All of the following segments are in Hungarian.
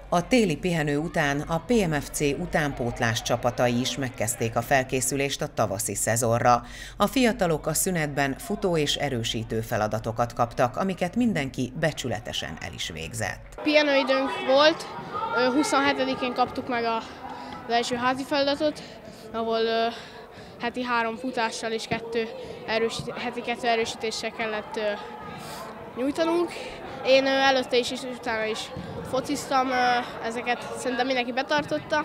A téli pihenő után a PMFC utánpótlás csapatai is megkezdték a felkészülést a tavaszi szezonra. A fiatalok a szünetben futó és erősítő feladatokat kaptak, amiket mindenki becsületesen el is végzett. Pihenőidőnk volt, 27-én kaptuk meg az első házi feladatot, ahol heti 3 futással és heti 2 erősítéssel kellett nyújtanunk. Én előtte is és utána is fociztam, ezeket szerintem mindenki betartotta,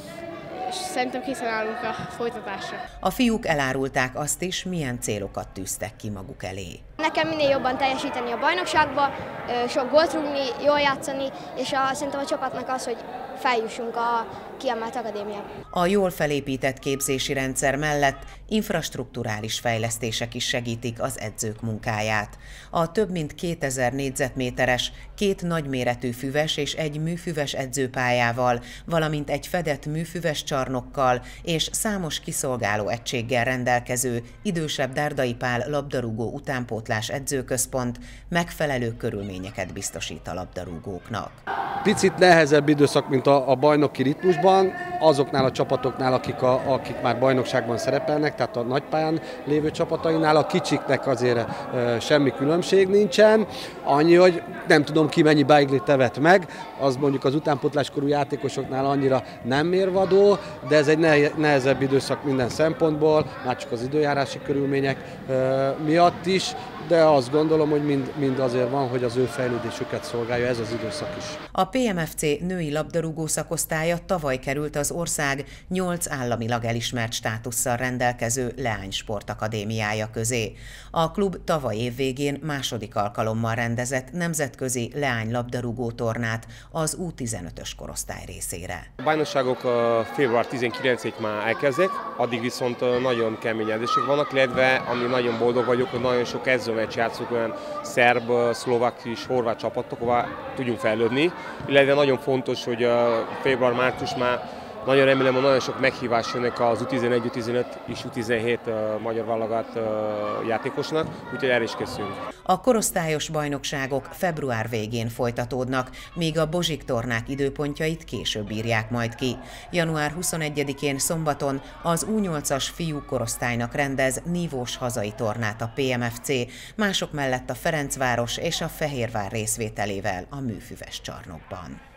és szerintem készen állunk a folytatásra. A fiúk elárulták azt is, milyen célokat tűztek ki maguk elé. Nekem minél jobban teljesíteni a bajnokságba, sok gólt rúgni, jól játszani, és szerintem a csapatnak az, hogy feljussunk a kiemelt akadémiába. A jól felépített képzési rendszer mellett infrastrukturális fejlesztések is segítik az edzők munkáját. A több mint 2000 négyzetméteres, 2 nagyméretű füves és egy műfüves edzőpályával, valamint egy fedett műfüves csarnokkal és számos kiszolgáló egységgel rendelkező idősebb Dárdai Pál labdarúgó utánpótlás edzőközpont megfelelő körülményeket biztosít a labdarúgóknak. Picit nehezebb időszak, mint a bajnoki ritmusban, azoknál a csapatoknál, akik már bajnokságban szerepelnek, tehát a nagypályán lévő csapatainál, a kicsiknek azért semmi különbség nincsen. Annyi, hogy nem tudom ki mennyi beiglit tevet meg, az mondjuk az utánpótláskorú játékosoknál annyira nem mérvadó, de ez egy nehezebb időszak minden szempontból, már csak az időjárási körülmények miatt is, de azt gondolom, hogy mind azért van, hogy az ő fejlődésüket szolgálja ez az időszak is. A PMFC női labdarúgó szakosztálya tavaly került az ország 8 államilag elismert státusszal rendelkező leánysportakadémiája közé. A klub tavaly év végén második alkalommal rendezett nemzetközi leánylabdarúgó tornát az U15-ös korosztály részére. A bajnokságok február 19-ig már elkezdek, addig viszont nagyon kemény edzések vannak, illetve ami nagyon boldog vagyok, hogy nagyon sok edzőmeccs játszunk olyan szerb, szlovák és horvát csapatokba tudjunk fejlődni, illetve nagyon fontos, hogy február-március már nagyon remélem, hogy nagyon sok meghívás jönnek az U11, U15 és U17 magyar válogatott játékosnak, úgyhogy erre is készülünk. A korosztályos bajnokságok február végén folytatódnak, míg a Bozsik tornák időpontjait később írják majd ki. Január 21-én szombaton az U8-as fiú korosztálynak rendez nívós hazai tornát a PMFC, mások mellett a Ferencváros és a Fehérvár részvételével a műfüves csarnokban.